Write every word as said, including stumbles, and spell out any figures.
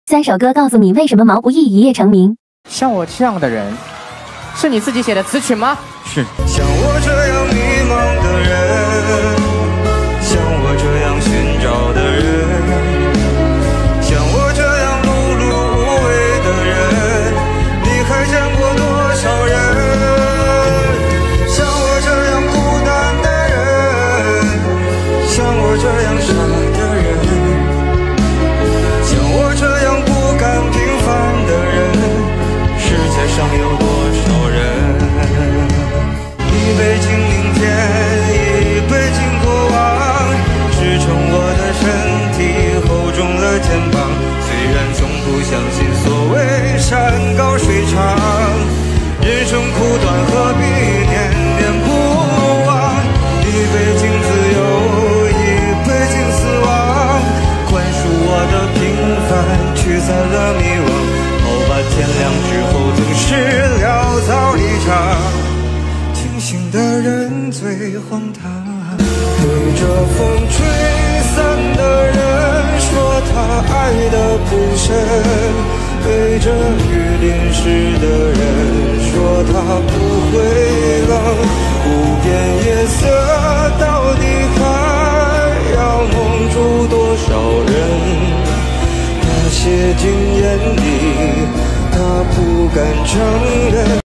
三首歌告诉你为什么毛不易一夜成名。 像我这样的人，是你自己写的词曲吗？ 是。像我这样迷茫的人，像我这样寻找的人，像我这样碌碌无为的人，你还见过多少人？像我这样孤单的人，像我这样傻的人，像我这样不甘平凡的人，世界上有多少人？一杯敬明天，一杯敬过往，支撑我的身体，厚重了肩膀。虽然从不相信所谓山高水长，人生苦短，何必念念不忘？一杯敬自由，一杯敬死亡，宽恕我的平凡，驱散了迷惘。好吧，天亮之后总是潦草一场。清醒的人最荒唐，陪着风吹散的人说他爱得不深，陪着雨淋湿的人说他不会冷。无边夜色到底还要蒙住多少人？那写进眼里，他不敢承认。